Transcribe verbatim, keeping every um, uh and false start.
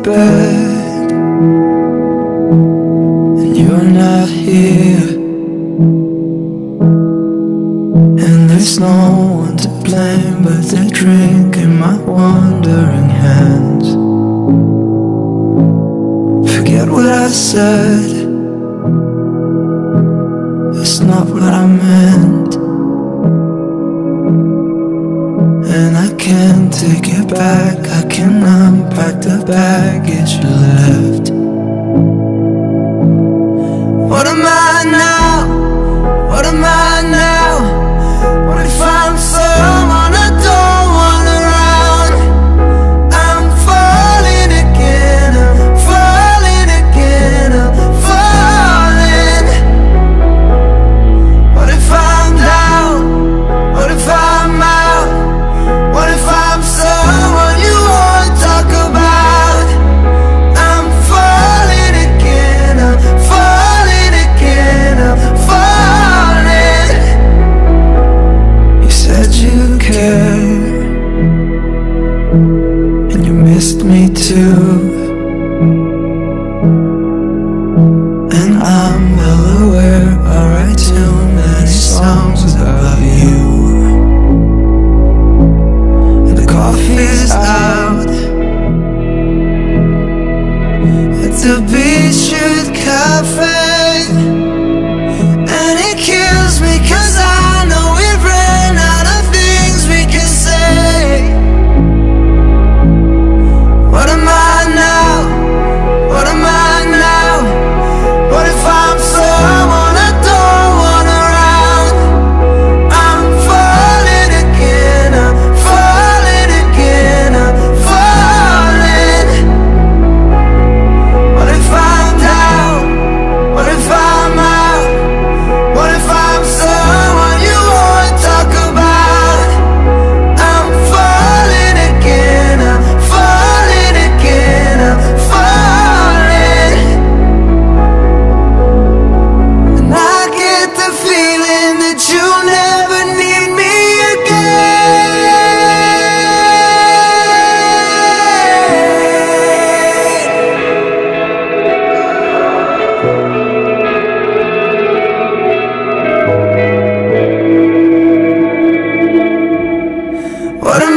bed and you're not here, and there's no one to blame but the drink in my wandering hands. Forget what I said, it's not what I meant, and I can't take it back. I can unpack the baggage you left. What am I now? What am I now? What if I'm someone I don't want around? I'm falling again, I'm falling again, I'm falling. What if I'm down? What if I'm out? What if I'm someone you won't talk about? I'm falling again, I'm falling again, I'm falling. You said you cared, and you missed me too, and I'm well aware I write too many songs about you. Coffee's out at the Beachwood Cafe, and it kills me cause I know we ran out of things we can say. What am I now? What am I now? What if I'm someone I don't want around? I'm falling again, I'm falling again, I'm falling. What if I'm down? What if I'm out? What if I'm someone you won't talk about? I'm falling again, I'm falling again, I'm falling. And I get the feeling that you'll never need me again. What am